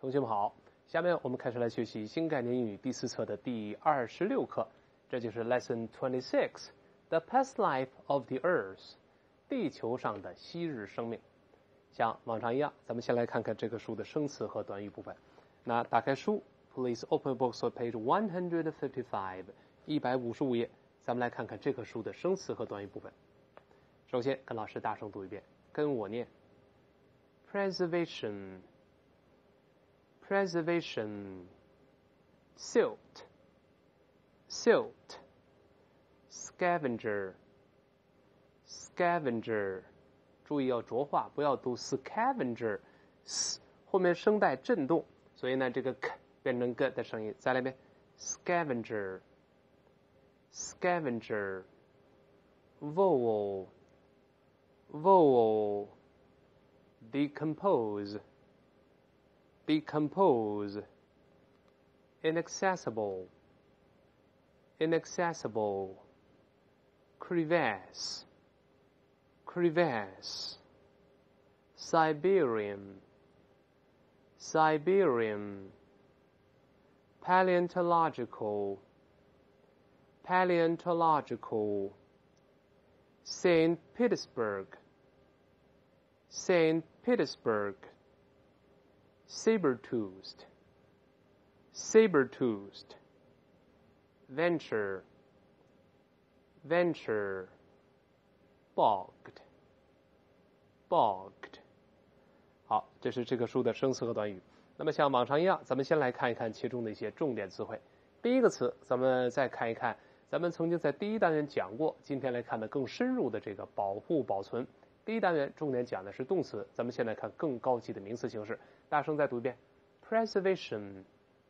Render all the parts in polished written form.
同学们好，下面我们开始来学习新概念英语第4册的第26课，这就是 Lesson 26 The Past Life of the Earth 地球上的昔日生命。像往常一样，咱们先来看看这个书的生词和短语部分。那打开书 Please open books on page 155 155页，咱们来看看这个书的生词和短语部分。首先跟老师大声读一遍，跟我念 Preservation Silt Scavenger 注意要浊化，不要读 scavenger 后面声带震动，所以呢这个 k 变成 g 的声音。再来一遍 scavenger Vowel Decompose Inaccessible Crevasse Siberian Paleontological Saint Petersburg Saber-toothed Venture Bogged 好，这是这个书的生词和短语。那么像往常一样，咱们先来看一看其中的一些重点词汇。第一个词咱们再看一看咱们曾经在第一单元讲过，今天来看的更深入的这个保护保存。第一单元重点讲的是动词，咱们现在看更高级的名词形式。大声再读一遍 Preservation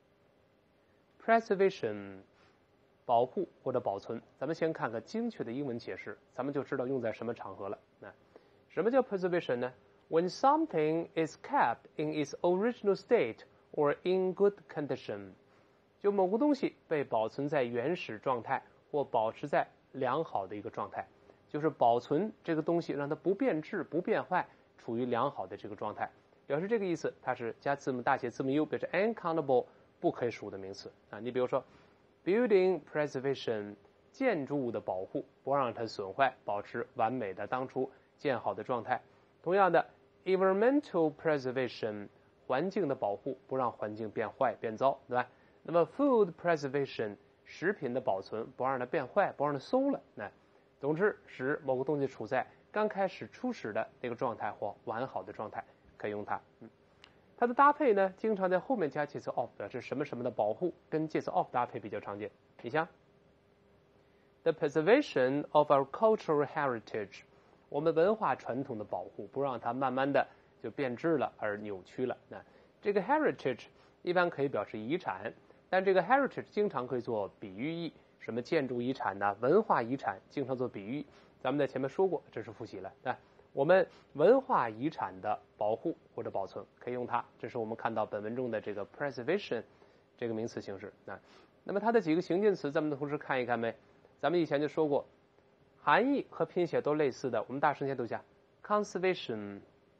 保护或者保存。咱们先看看精确的英文解释，咱们就知道用在什么场合了。什么叫 preservation 呢？ When something is kept in its original state or in good condition， 就某个东西被保存在原始状态或保持在良好的一个状态，就是保存这个东西让它不变质不变坏，处于良好的这个状态，表示这个意思。它是加字母大写字母 U， 表示 uncountable 不可以数的名词你比如说 building preservation 建筑物的保护，不让它损坏，保持完美的当初建好的状态。同样的 environmental preservation 环境的保护，不让环境变坏变糟，对吧？那么 food preservation 食品的保存，不让它变坏，不让它馊了。总之使某个东西处在刚开始初始的那个状态或完好的状态，可以用它。它的搭配呢，经常在后面加介词 of， 表示什么什么的保护，跟介词 of 搭配比较常见。你像 The preservation of our cultural heritage， 我们文化传统的保护，不让它慢慢的就变质了而扭曲了。这个 heritage 一般可以表示遗产，但这个 heritage 经常可以做比喻意，什么建筑遗产文化遗产经常做比喻。咱们在前面说过，这是复习了。我们文化遗产的保护或者保存可以用它，这是我们看到本文中的这个 preservation 这个名词形式。那么它的几个形近词咱们的同时看一看没？咱们以前就说过，含义和拼写都类似的，我们大声先读一下 conservation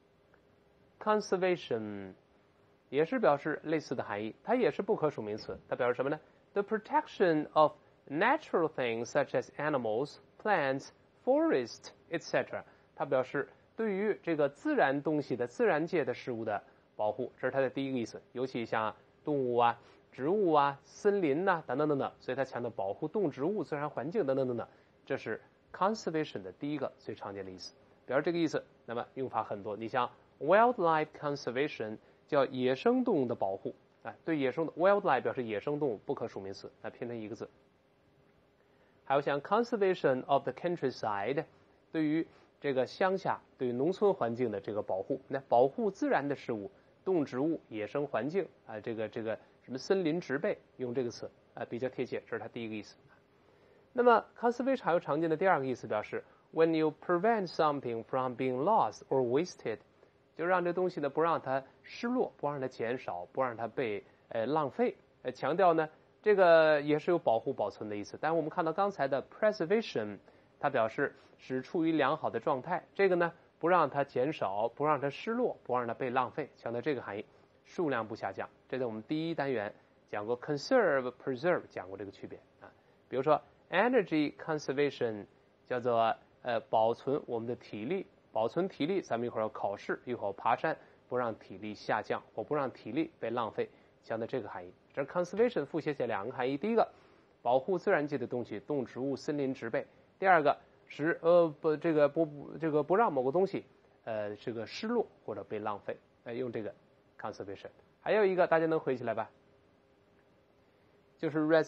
也是表示类似的含义，它也是不可数名词。它表示什么呢？ The protection of natural things such as animals, plants, forest, etc. 它表示对于这个自然东西的自然界的事物的保护，这是它的第一个意思。尤其像动物植物森林等等等等，所以它强调保护动植物自然环境等等等等，这是 conservation 的第一个最常见的意思，表示这个意思。那么用法很多，你像 wildlife conservation 叫野生动物的保护，对野生的 wildlife 表示野生动物不可数名词，拼成一个字。还有像 conservation of the countryside 对于这个乡下对于农村环境的这个保护，保护自然的事物，动植物野生环境这个什么森林植被，用这个词比较贴切，这是它第一个意思。那么 conservation 还有常见的第二个意思，表示 when you prevent something from being lost or wasted， 就让这东西呢不让它失落，不让它减少，不让它被浪费。强调呢这个也是有保护保存的意思。但是我们看到刚才的 preservation， 它表示使处于良好的状态，这个呢不让它减少，不让它失落，不让它被浪费，强调这个含义。 数量不下降。这在我们第一单元讲过 conserve、preserve 讲过这个区别啊。比如说 energy conservation 叫做保存我们的体力，保存体力，咱们一会儿要考试，一会儿爬山，不让体力下降，或不让体力被浪费，讲的这个含义。这 conservation 复写起两个含义，第一个保护自然界的东西，动植物、森林、植被；第二个使不让某个东西这个失落或者被浪费，用这个 conservation。还有一个大家能回起来吧？就是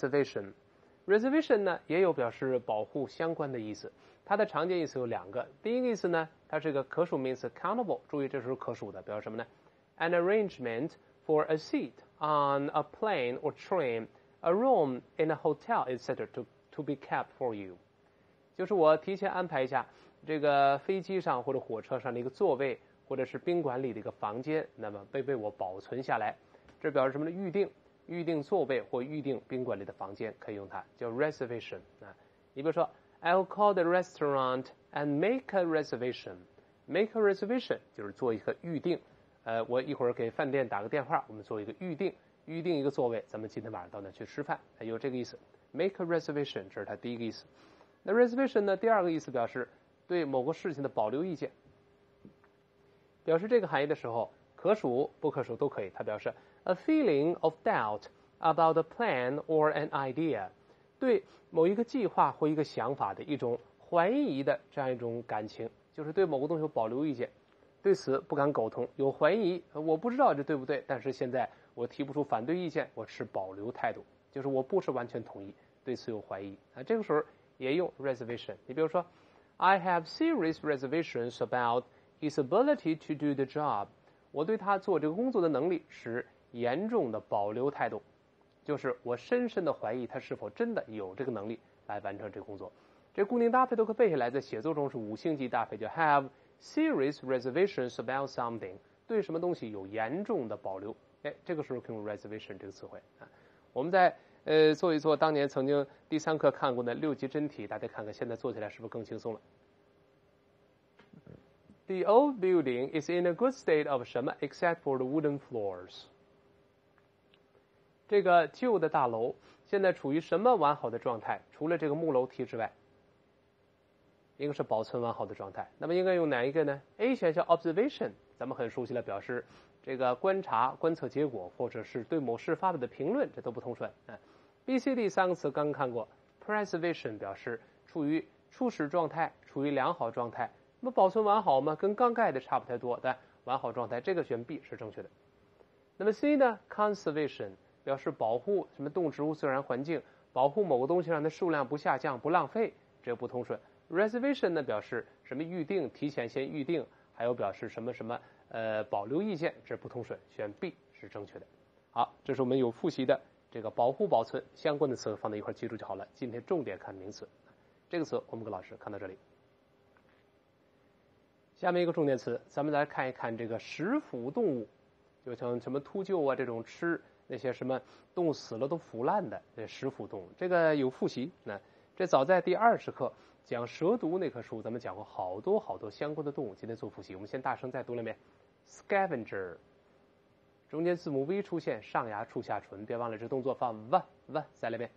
reservation。reservation 呢也有表示保护相关的意思，它的常见意思有两个。第一个意思呢，它是一个可数名词 countable， 注意这是可数的，表示什么呢？ An arrangement for a seat on a plane or train, a room in a hotel, etc. to be kept for you。 就是我提前安排一下这个飞机上或者火车上的一个座位，或者是宾馆里的一个房间，那么被我保存下来。这表示什么呢？预定座位或预定宾馆里的房间，可以用它叫 reservation 啊。你比如说 I'll call the restaurant and make a reservation。make a reservation 就是做一个预定，我一会儿给饭店打个电话，我们做一个预定一个座位，咱们今天晚上到那去吃饭，有这个意思。make a reservation 这是它第一个意思。那 reservation 呢，第二个意思表示对某个事情的保留意见。表示这个含义的时候，可数不可数都可以。它表示 a feeling of doubt about a plan or an idea， 对某一个计划或一个想法的一种怀疑的这样一种感情，就是对某个东西有保留意见，对此不敢苟同，有怀疑，我不知道这对不对，但是现在我提不出反对意见，我持保留态度，就是我不是完全同意，对此有怀疑啊。这个时候也用 reservation。你比如说 I have serious reservations about his ability to do the job。 我对他做这个工作的能力持严重的保留态度，就是我深深的怀疑他是否真的有这个能力来完成这个工作。这固定搭配都可以背下来，在写作中是5星级搭配，叫 have serious reservations about something， 对什么东西有严重的保留。这个时候可以用 reservation 这个词汇啊。我们再做一做当年曾经第3课看过的6级真题，大家看看现在做起来是不是更轻松了？The old building is in a good state of 什么 except for the wooden floors。 这个旧的大楼现在处于什么完好的状态？除了这个木楼梯之外，应该是保存完好的状态。那么应该用哪一个呢？ A 选项 observation， 咱们很熟悉了，表示这个观察、观测结果，或者是对某事发表的评论，这都不通顺。B、C、D 3个词刚看过 ，preservation 表示处于初始状态，处于良好状态。那么保存完好吗？跟刚盖的差不太多，但完好状态，这个选 B 是正确的。那么 C 呢 ？conservation 表示保护什么动植物、自然环境，保护某个东西让它数量不下降、不浪费，这个不通顺。reservation 呢表示什么预定、提前先预定，还有表示什么保留意见，这不通顺，选 B 是正确的。好，这是我们有复习的这个保护、保存相关的词放在一块记住就好了。今天重点看名词，这个词我们跟老师看到这里。下面一个重点词，咱们来看一看这个食腐动物，就像什么秃鹫啊这种吃那些什么动物死了都腐烂的食腐动物，这个有复习。那这早在第20课讲蛇毒那棵书，咱们讲过好多相关的动物。今天做复习，我们先大声再读了一遍 ：scavenger， 中间字母 V 出现，上牙触下唇，别忘了这动作放 v， 再来一遍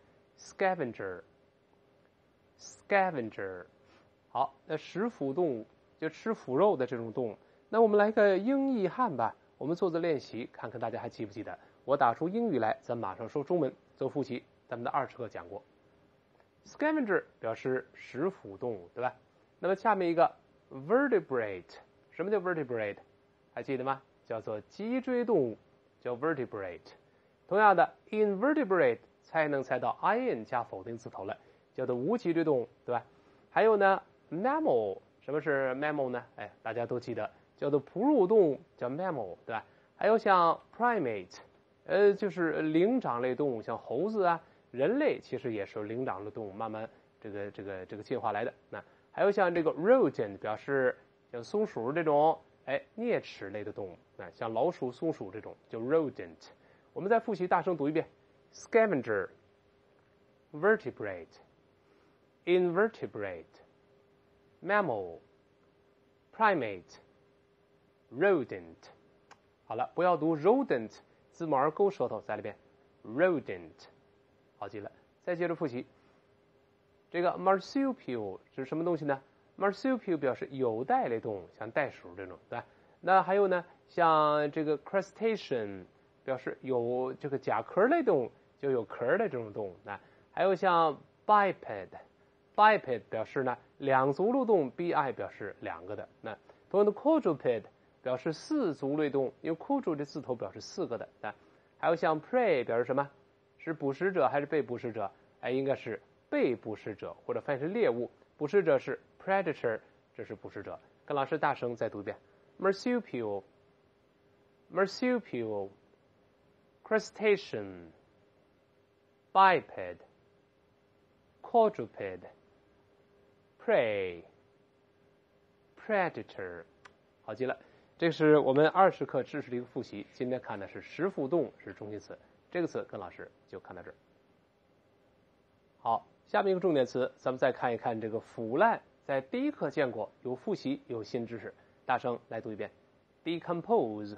scavenger。好，那食腐动物就吃腐肉的这种动物。那我们来个英译汉吧，我们做做练习，看看大家还记不记得。我打出英语来，咱马上说中文做复习。咱们的20课讲过 ，scavenger 表示食腐动物，对吧？那么下面一个 vertebrate， 什么叫 vertebrate？ 还记得吗？叫做脊椎动物，叫 vertebrate。同样的 invertebrate 才能猜到 in 加否定字头了，叫做无脊椎动物，对吧？还有呢 mammal， 什么是 mammal 呢？大家都记得，叫做哺乳动物，叫 mammal， 对吧？还有像 primate， 就是灵长类动物，像猴子啊，人类其实也是灵长类动物，慢慢这个进化来的。那还有像这个 rodent， 表示像松鼠这种啮齿类的动物，像老鼠、松鼠这种叫 rodent。我们再复习，大声读一遍 ：scavenger、vertebrate、invertebrate、mammal、primate、rodent。 好了，不要读 rodent， 字母 R 勾舌头在里边 ，rodent， 好记了。再接着复习，这个 marsupial 是什么东西呢 ？marsupial 表示有袋类动物，像袋鼠这种，对吧？那还有呢，像这个 crustacean 表示有这个甲壳类动物，就有壳的这种动物。那还有像 biped 表示呢两足类动物 ，bi 表示两个的。那同样的 quadruped 表示四足类动物，因为 quadru 这字头表示四个的。那还有像 prey 表示什么？是捕食者还是被捕食者？哎，应该是被捕食者，或者翻译成猎物。捕食者是 predator， 这是捕食者。跟老师大声再读一遍 ：marsupial、crustacean、biped、quadruped、prey、predator。好记了，这是我们20课知识的一个复习。今天看的是食腐动物是中心词，这个词跟老师就看到这儿。好，下面一个重点词，咱们再看一看这个腐烂，在第一课见过，有复习，有新知识。大声来读一遍 ：decompose，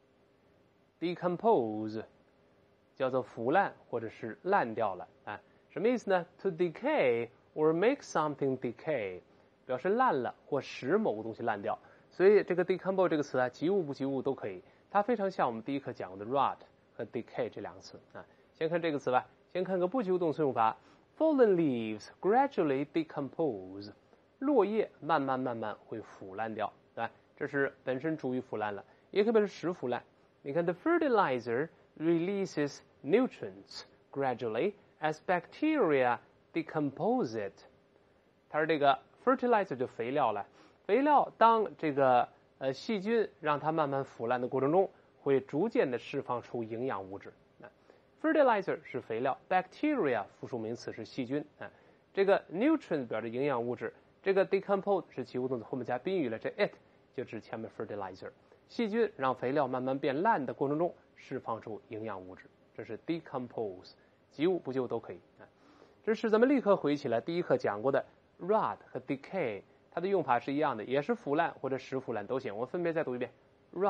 叫做腐烂或者是烂掉了啊，什么意思呢 ？To decay or make something decay， 表示烂了或使某个东西烂掉。所以这个 decompose 这个词啊，及物不及物都可以，它非常像我们第一课讲过的 rot 和 decay 这两个词啊。先看这个词吧，先看个不及物动词用法。Fallen leaves gradually decompose， 落叶慢慢会腐烂掉，对吧？这是本身主语腐烂了，也可以表示使腐烂。你看 the fertilizer releases nutrients gradually as bacteria decompose it。它是这个 fertilizer 就肥料了，肥料当这个细菌让它慢慢腐烂的过程中，会逐渐的释放出营养物质。fertilizer 是肥料 ，bacteria 复数名词是细菌啊。这个 nutrient 表示营养物质，这个 decompose 是及物动词后面加宾语了，这 it 就指前面 fertilizer。细菌让肥料慢慢变烂的过程中释放出营养物质，这是 decompose， 及物不及物都可以啊。这是咱们立刻回忆起来第一课讲过的 rot 和 decay， 它的用法是一样的，也是腐烂或者使腐烂都行。我分别再读一遍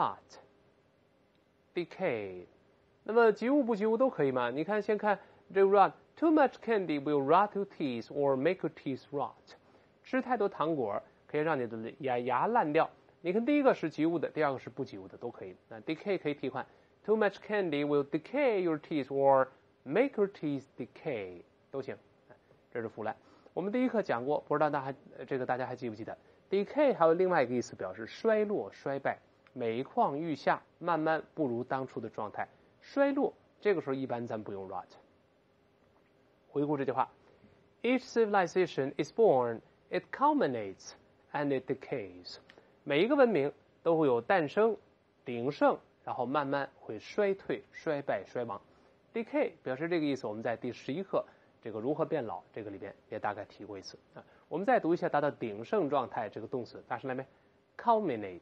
rot、decay。那么及物不及物都可以吗？你看，先看这个 rot，too much candy will rot your teeth or make your teeth rot。吃太多糖果可以让你的牙烂掉。你看，第一个是及物的，第二个是不及物的，都可以。那 decay 可以替换 ，too much candy will decay your teeth or make your teeth decay 都行。这是腐烂。我们第一课讲过，不知道大家还记不记得 ？decay 还有另外一个意思，表示衰落、衰败，每况愈下，慢慢不如当初的状态。衰落，这个时候一般咱不用 rot。回顾这句话 ：Each civilization is born, it culminates, and it decays。每一个文明都会有诞生、鼎盛，然后慢慢会衰退、衰败、衰亡。decay 表示这个意思，我们在第11课这个如何变老这个里边也大概提过一次啊。我们再读一下达到鼎盛状态这个动词，大声来没 ？culminate，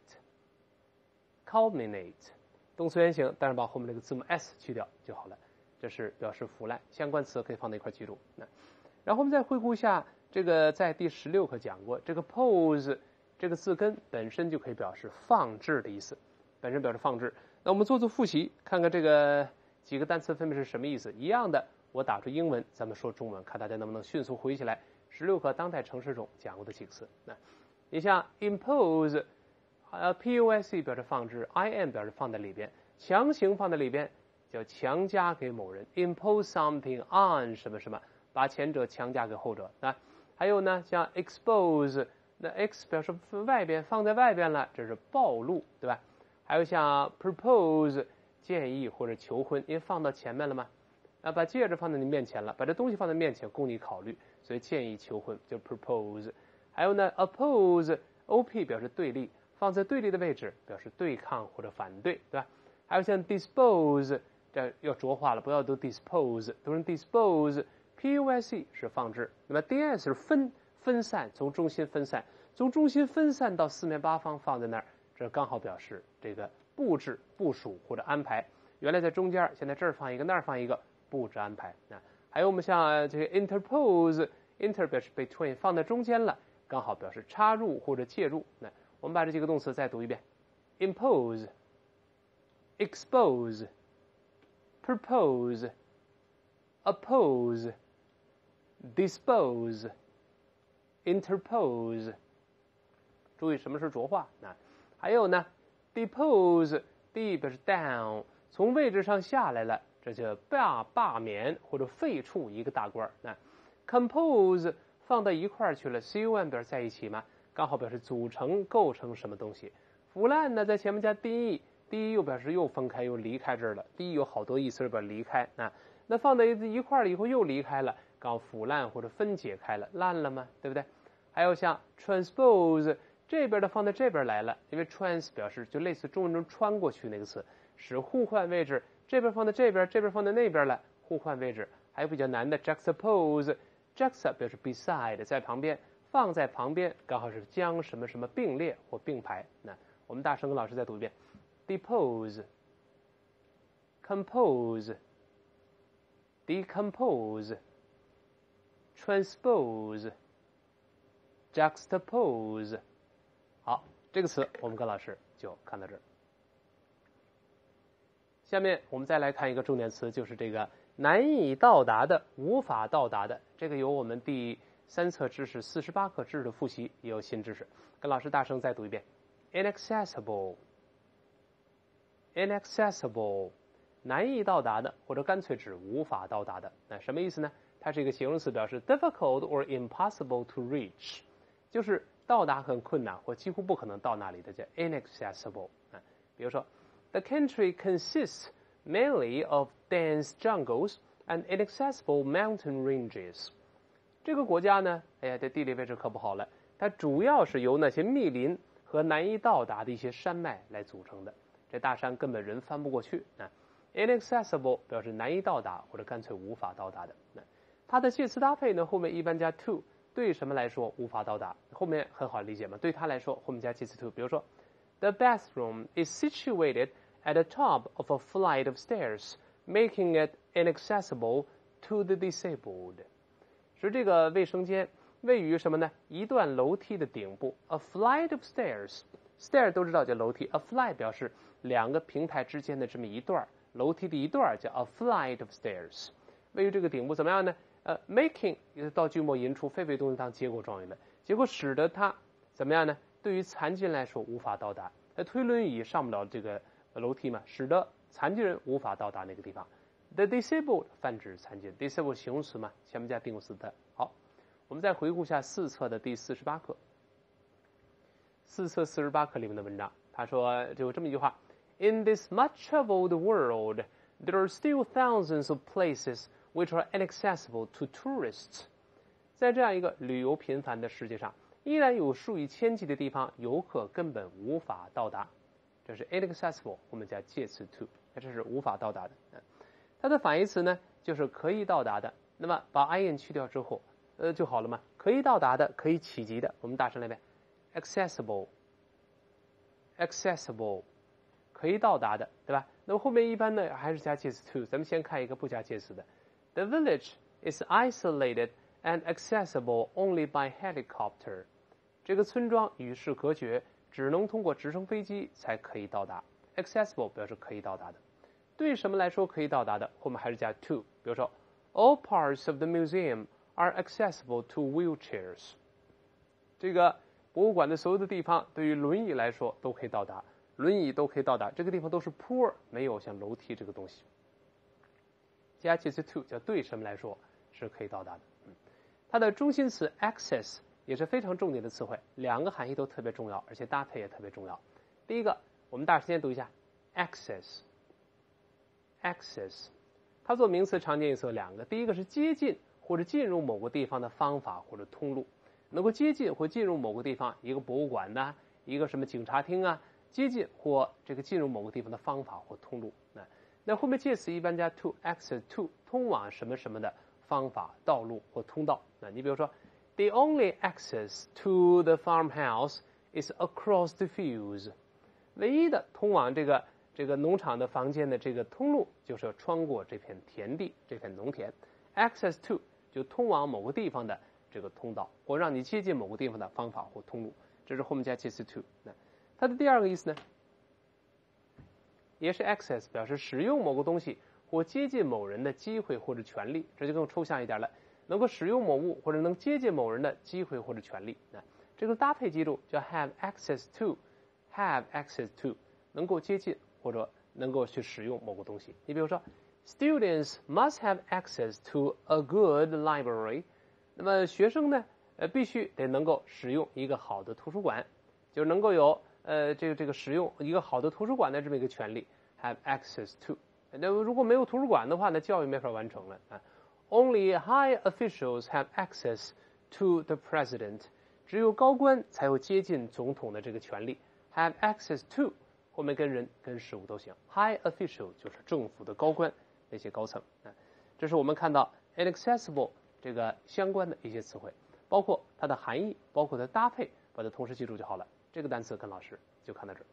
动词原形，但是把后面这个字母 s 去掉就好了。这是表示腐烂，相关词可以放在一块记住。然后我们再回顾一下，这个在第16课讲过，这个 pose 这个字根本身就可以表示放置的意思，本身表示放置。那我们做复习，看看这个几个单词分别是什么意思。一样的，我打出英文，咱们说中文，看大家能不能迅速回忆起来。16课当代城市中讲过的几个词。你像 impose。POSE 表示放置 ，IM 表示放在里边，强行放在里边叫强加给某人 ，impose something on 什么什么，把前者强加给后者啊。还有呢，像 expose， 那 x 表示外边，放在外边了，这是暴露，对吧？还有像 propose 建议或者求婚，因为放到前面了嘛，把戒指放在你面前了，把这东西放在面前供你考虑，所以建议求婚就 propose。还有呢 ，oppose，OP 表示对立。放在对立的位置，表示对抗或者反对，对吧？还有像 dispose， 这要浊化了，不要读 dispose， 读成 dispose。POSE 是放置，那么 DS 是分散，从中心分散，从中心分散到四面八方放在那儿，这刚好表示这个布置、部署或者安排。原来在中间，现在这儿放一个，那儿放一个，布置安排。还有我们像这个 interpose，inter 表示 between， 放在中间了，刚好表示插入或者介入。我们把这几个动词再读一遍 ：impose、 expose, propose, oppose, dispose, interpose。注意什么是浊化啊？还有呢 ，depose， d 表示 down， 从位置上下来了，这就罢免或者废黜一个大官啊。compose 放到一块儿去了 ，con 表示在一起嘛，刚好表示组成、构成什么东西。腐烂呢，在前面加 de，de 又表示又分开又离开这儿了 ，de 有好多意思，表示离开啊。那放在一块儿了以后又离开了，刚好腐烂或者分解开了，烂了吗？对不对？还有像 transpose。这边的放到这边来了，因为 trans 表示就类似中文中穿过去那个词，使互换位置，这边放到这边，这边放到那边了，互换位置。还有比较难的 juxtapose，juxta 表示 beside， 在旁边，放在旁边，刚好是将什么什么并列或并排。那我们大声跟老师再读一遍 ：depose、compose、decompose、transpose、juxtapose。好，这个词我们跟老师就看到这儿。下面我们再来看一个重点词，就是这个难以到达的、无法到达的。这个有我们第3册知识48课知识的复习，也有新知识。跟老师大声再读一遍 ：inaccessible， inaccessible， 难以到达的，或者干脆指无法到达的。那什么意思呢？它是一个形容词，表示 difficult or impossible to reach， 就是到达很困难或几乎不可能到那里的，叫 inaccessible。比如说 ，the country consists mainly of dense jungles and inaccessible mountain ranges。这个国家呢，哎呀，这地理位置可不好了，它主要是由那些密林和难以到达的一些山脉来组成的。这大山根本人翻不过去啊。inaccessible 表示难以到达或者干脆无法到达的。它的介词搭配呢，后面一般加 to。对什么来说无法到达？后面很好理解嘛，对他来说后面加介词 to。比如说 ，the bathroom is situated at the top of a flight of stairs, making it inaccessible to the disabled。是这个卫生间位于什么呢？一段楼梯的顶部 ，a flight of stairs。stair 都知道叫楼梯 ，a flight 表示两个平台之间的这么一段楼梯的一段叫 a flight of stairs。位于这个顶部怎么样呢？making 到句末引出非被动词当结果状语了，结果使得它怎么样呢？对于残疾人来说无法到达，推轮椅上不了这个楼梯嘛，使得残疾人无法到达那个地方。The disabled 泛指残疾人 ，disabled 形容词嘛，前面加定语词的。好，我们再回顾一下4册的第48课，4册48课里面的文章，他说就有这么一句话 ：In this much traveled world, there are still thousands of places which are inaccessible to tourists。 在这样一个旅游频繁的世界上，依然有数以千计的地方游客根本无法到达。这是 inaccessible， 我们加介词 to， 这是无法到达的。它的反义词呢，就是可以到达的。那么把 in 去掉之后，就好了嘛？可以到达的，可以企及的。我们大声来遍 ，accessible，accessible， 可以到达的，对吧？那么后面一般呢还是加介词 to。咱们先看一个不加介词的。The village is isolated and accessible only by helicopter。 这个村庄与世隔绝，只能通过直升飞机才可以到达。accessible 表示可以到达的。对什么来说可以到达的？后面还是加 to。比如说 ，all parts of the museum are accessible to wheelchairs。 这个博物馆的所有的地方对于轮椅来说都可以到达，轮椅都可以到达。这个地方都是坡，没有像楼梯这个东西。加介词 to 叫对什么来说是可以到达的。它的中心词 access 也是非常重点的词汇，两个含义都特别重要，而且搭配也特别重要。第一个，我们大声先读一下 access。access 它做名词常见意思有两个，第一个是接近或者进入某个地方的方法或者通路，能够接近或进入某个地方，一个博物馆呐，一个什么警察厅啊，接近或这个进入某个地方的方法或通路。那后面介词一般加 to access to 通往什么什么的方法、道路或通道。那你比如说 ，the only access to the farmhouse is across the fields。唯一的通往这个农场的房间的这个通路，就是要穿过这片田地、这片农田。access to 就通往某个地方的这个通道，或让你接近某个地方的方法或通路。这是后面加介词 to。那它的第二个意思呢？ 也是 access 表示使用某个东西或接近某人的机会或者权利，这就更抽象一点了，能够使用某物或者能接近某人的机会或者权利。这个搭配记住叫 have access to，have access to 能够接近或者能够去使用某个东西。你比如说 students must have access to a good library， 那么学生呢必须得能够使用一个好的图书馆，就是能够有这个使用一个好的图书馆的这么一个权利 have access to。 那如果没有图书馆的话，那教育没法完成了啊。Only high officials have access to the president， 只有高官才有接近总统的这个权利 have access to， 后面跟人跟事物都行。 High official 就是政府的高官，那些高层啊。这是我们看到 inaccessible 这个相关的一些词汇，包括它的含义，包括它的搭配，把它同时记住就好了。这个单词跟老师就看到这儿。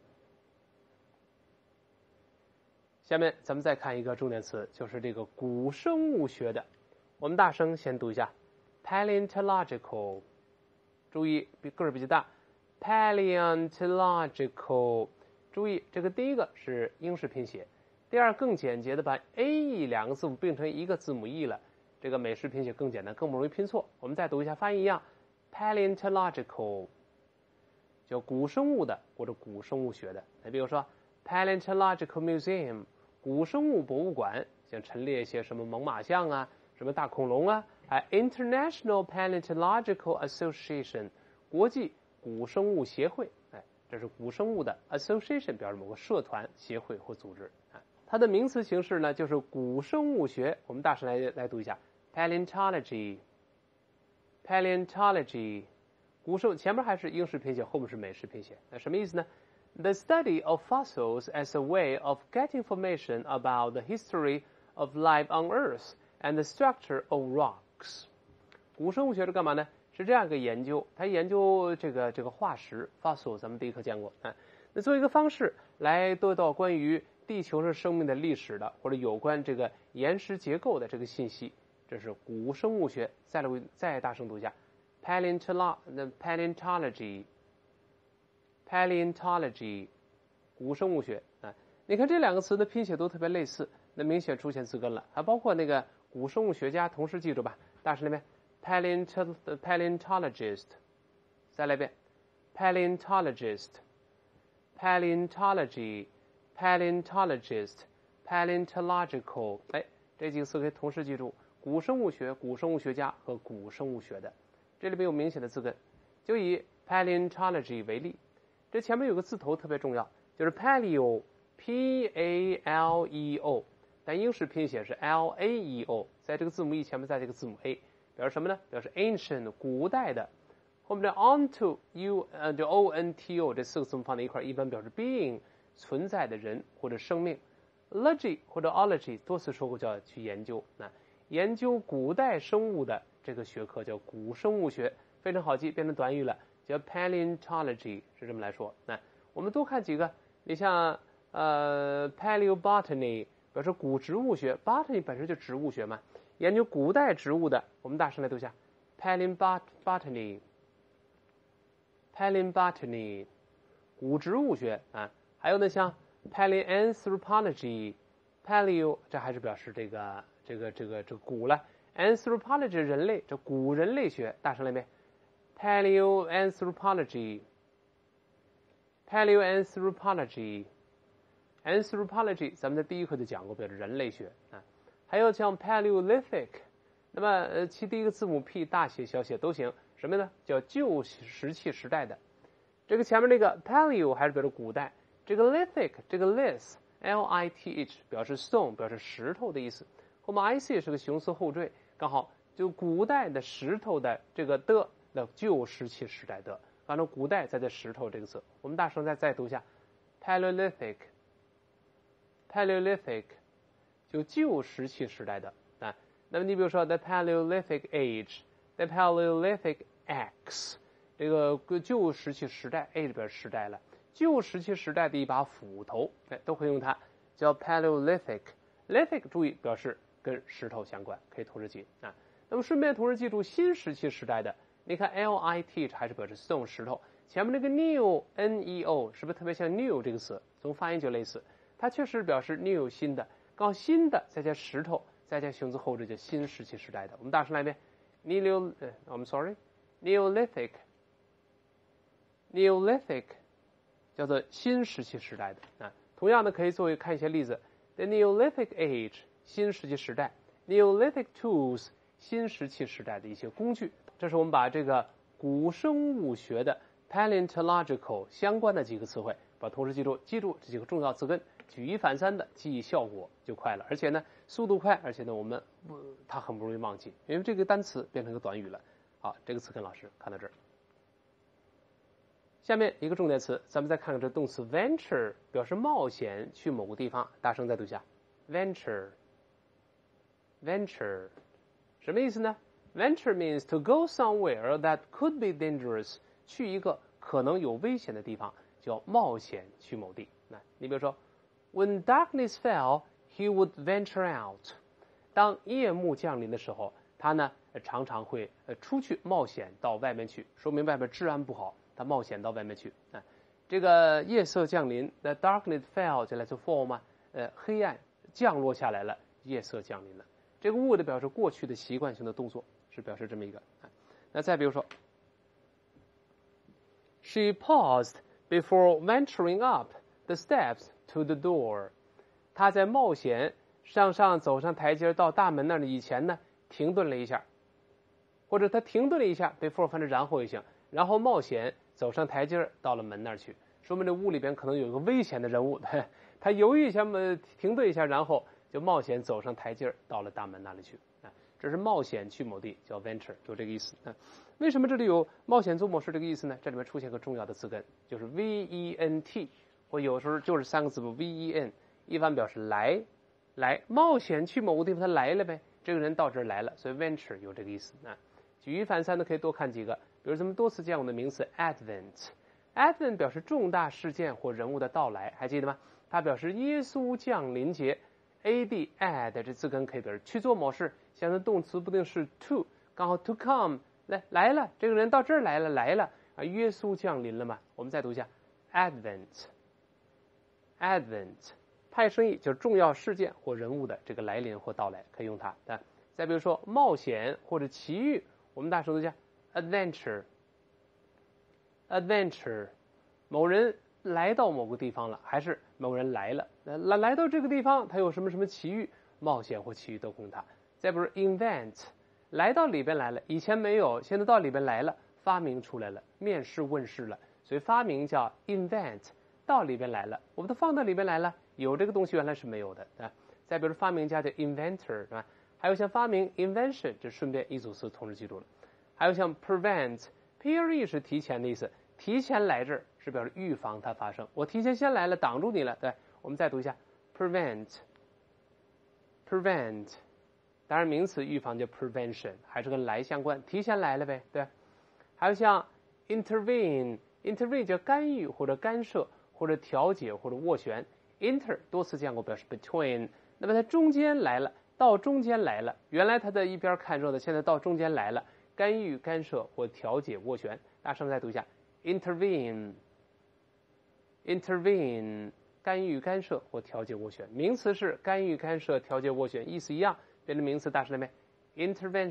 下面咱们再看一个重点词，就是这个古生物学的。我们大声先读一下 paleontological， 注意个儿比较大 paleontological， 注意这个第一个是英式拼写，第二更简洁的把 AE 两个字母并成一个字母 E 了，这个美式拼写更简单，更不容易拼错。我们再读一下发音一样 paleontological， 叫古生物的或者古生物学的。比如说 paleontological museum， 古生物博物馆，像陈列一些什么猛犸象啊，什么大恐龙啊。International Paleontological Association， 国际古生物协会，这是古生物的 association， 表示某个社团、协会或组织。它的名词形式呢，就是古生物学。我们大声来读一下 paleontology， paleontology， 古生前面还是英式拼写，后面是美式拼写。那什么意思呢？ The study of fossils as a way of getting information about the history of life on Earth and the structure of rocks。 古生物学是干嘛呢？是这样一个研究，它研究这个化石 fossil， 咱们第一课见过。那作为一个方式来得到关于地球上生命的历史的，或者有关这个岩石结构的这个信息，这是古生物学。再大声读一下 paleontology， 古生物学。你看这两个词的拼写都特别类似，那明显出现字根了。还包括那个古生物学家，同时记住吧，大声那边 paleontologist， 再来一遍 paleontologist， paleontological， 这几个词可以同时记住，古生物学、古生物学家和古生物学的。这里边有明显的字根，就以 paleontology 为例，这前面有个字头特别重要，就是 paleo， P-A-L-E-O， 但英式拼写是 L-A-E-O， 在这个字母 E 前面再这个字母 A， 表示什么呢？表示 ancient， 古代的。后面的 onto就 O-N-T-O 这四个字母放在一块，一般表示 being， 存在的人或者生命。logy 或者 ology 多次说过，叫去研究。研究古代生物的这个学科叫古生物学，非常好记，变成短语了，叫 paleontology， 是这么来说。我们多看几个，你像paleobotany 表示古植物学， botany 本身就植物学嘛，研究古代植物的，我们大声来读一下 paleobotany， 古植物学。还有呢像 paleoanthropology， paleo 这还是表示这个古了， anthropology 人类，这古人类学，大声来遍 paleoanthropology， anthropology 咱们在第一课就讲过，表示人类学。还有像 paleolithic， 那么其第一个字母 P 大写小写都行，什么呢？叫旧石器时代的。这个前面那个 paleo 还是表示古代，这个 lithic 这个 lith L-I-T-H 表示 stone， 表示石头的意思，后面 I-C 也是个形似后缀，刚好就古代的石头的这个的旧石器时代的，反正古代在这石头这个词，我们大声再读一下 paleolithic， 就旧石器时代的。那么你比如说 the paleolithic age， the paleolithic axe， 这个旧石器时代 age 表示时代了，旧石器时代的一把斧头，都可以用它，叫 paleolithic。 lithic 注意表示跟石头相关，可以同时记。那么顺便同时记住新石器时代的，你看 L-I-T 还是表示 stone 石头，前面那个 neo N-E-O 是不是特别像 new 这个词，从发音就类似， 它确实表示 new 新的，刚好新的再加石头，再加形容词后缀叫新石器时代的。我们大声来一遍 Neolithic 叫做新石器时代的啊。同样的可以作为看一些例子 The Neolithic Age 新石器时代 Neolithic Tools 新石器时代的一些工具。这是我们把这个古生物学的 paleontological 相关的几个词汇，把同时记住这几个重要词根，举一反三的记忆效果就快了，而且呢速度快，而且呢它很不容易忘记，因为这个单词变成一个短语了。好，这个词根老师看到这儿。下面一个重点词，咱们再看看这动词 venture 表示冒险去某个地方，大声再读一下 venture 什么意思呢？ Venture means to go somewhere that could be dangerous 去一个可能有危险的地方叫冒险去某地。那你比如说 When darkness fell, he would venture out 当夜幕降临的时候，他呢常常会出去冒险到外面去，说明外面治安不好，他冒险到外面去。这个夜色降临 The darkness fell 就来自 fall 嘛，黑暗降落下来了，夜色降临了。这个 would 表示过去的习惯性的动作，是表示这么一个。那再比如说 She paused before venturing up the steps to the door 她在冒险走上台阶到大门那里以前呢停顿了一下，或者她停顿了一下 before 反正然后也行，然后冒险走上台阶到了门那儿去，说明这屋里边可能有一个危险的人物，他犹豫一下停顿一下，然后就冒险走上台阶到了大门那里去。这是冒险去某地叫 venture， 有这个意思。为什么这里有冒险做某事这个意思呢？这里面出现个重要的词根，就是 vent， 或有时候就是三个字母 ven， 一般表示来冒险去某个地方，他来了呗，这个人到这儿来了，所以 venture 有这个意思。举一反三的可以多看几个，比如咱们多次见过的名词 advent 表示重大事件或人物的到来，还记得吗？它表示耶稣降临节。add 这字根可以表示去做某事，像是动词不定是 to， 刚好 to come 来了，这个人到这儿来了啊，耶稣降临了嘛。我们再读一下 advent， 派生意就是重要事件或人物的这个来临或到来，可以用它。再比如说冒险或者奇遇，我们大声读一下 adventure， 某人来到某个地方了，还是某人来了，来到这个地方，他有什么奇遇、冒险或奇遇都用它。再不是 invent， 来到里边来了，以前没有，现在到里边来了，发明出来了，面世问世了，所以发明叫 invent， 到里边来了，我们都放到里边来了，有这个东西原来是没有的。再比如发明家叫 inventor， 是吧？还有像发明 invention， 这顺便一组词同时记住了。还有像 prevent，pre 是提前的意思，提前来这儿是表示预防它发生，我提前先来了，挡住你了。对，我们再读一下 prevent， 当然名词预防叫 prevention， 还是跟来相关，提前来了呗。对，还有像 intervene 叫干预或者干涉或者调解或者斡旋， inter 多次见过表示 between， 那么它中间来了，到中间来了，原来它在一边看热的，现在到中间来了，干预干涉或调解斡旋。大声再读一下 intervene， 干预干涉或调解斡旋，名词是干预干涉调解斡旋，意思一样，变成名词大声来没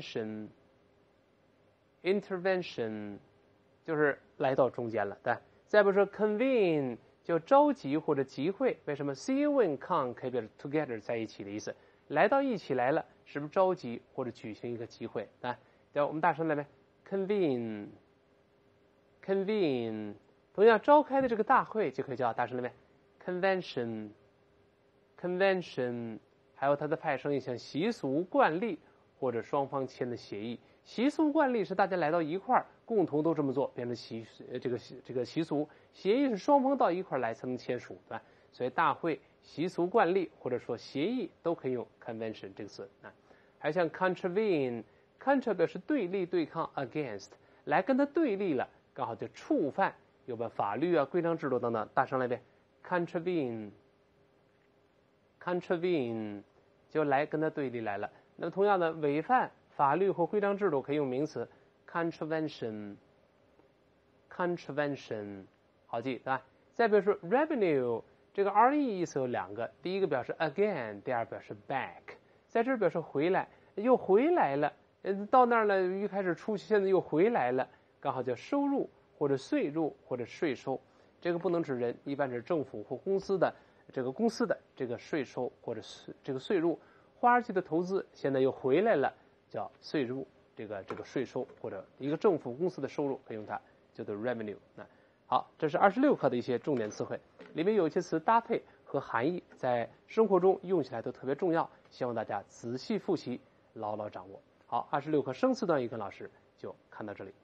intervention 就是来到中间了。对，再不说 convene 就召集或者集会，为什么 see you and come 可以表示 together 在一起的意思，来到一起来了，是不是召集或者举行一个集会？我们大声来没 convene， 同样召开的这个大会就可以叫大声来没 convention， 还有它的派生意像习俗惯例或者双方签的协议。习俗惯例是大家来到一块儿共同都这么做，变成这个习俗，协议是双方到一块儿来才能签署，对吧？所以大会、习俗惯例或者说协议都可以用 convention 这个词。还像 contravene，contra 表示对立对抗 against， 来跟他对立了，刚好就触犯有关法律啊、规章制度等等。大声来遍 contravene 就来跟他对立来了。那么同样的，违反法律或规章制度可以用名词 contravention， 好记，对吧？再比如说 revenue 这个 re 意思有两个，第一个表示 again， 第二表示 back， 在这儿表示回来，又回来了，到那儿了，一开始出去，现在又回来了，刚好叫收入或者税入或者税收。这个不能指人，一般指政府或公司的这个税收或者这个税入。花儿去的投资现在又回来了，叫税入，这个税收或者一个政府公司的收入可以用它，叫做 revenue。好，这是26课的一些重点词汇，里面有一些词搭配和含义在生活中用起来都特别重要，希望大家仔细复习，牢牢掌握。好，26课生词短语跟老师就看到这里。